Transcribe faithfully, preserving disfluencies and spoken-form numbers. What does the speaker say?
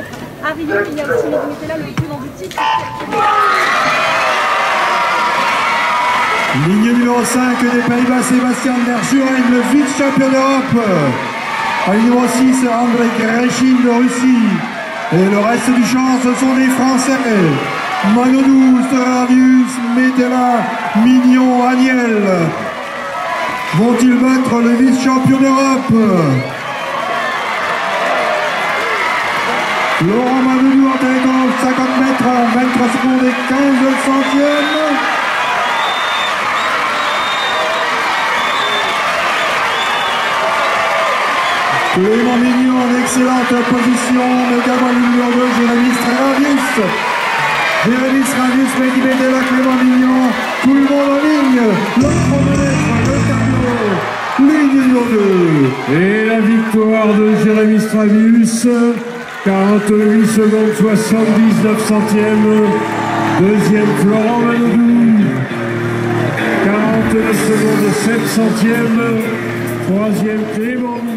être arrivé, mais il y a aussi, il était là, le tenant du titre. Ligne numéro cinq des Pays-Bas, Sébastien Verschuren, le vice-champion d'Europe. À ligne numéro six, Andrei Grechin de Russie. Et le reste du champ, ce sont des Français. Manodou, Stradius, Metella, Mignon, Aniel. Vont-ils battre le vice-champion d'Europe? Laurent Manodou en tête en cinquante mètres en vingt-trois secondes et quinze centièmes. Clément Mignon en excellente position, mais également le numéro deux, Jérémy Stradius. Jérémy Stradius, Mehdi Metella, Clément Mignon, tout le monde en ligne. Le chronomètre, le cardio, ligne numéro deux. Et la victoire de Jérémy Stradius, quarante-huit secondes soixante-dix-neuf centièmes. Deuxième, Florent Manodou, quarante-neuf secondes sept centièmes. Troisième, Clément Mignon.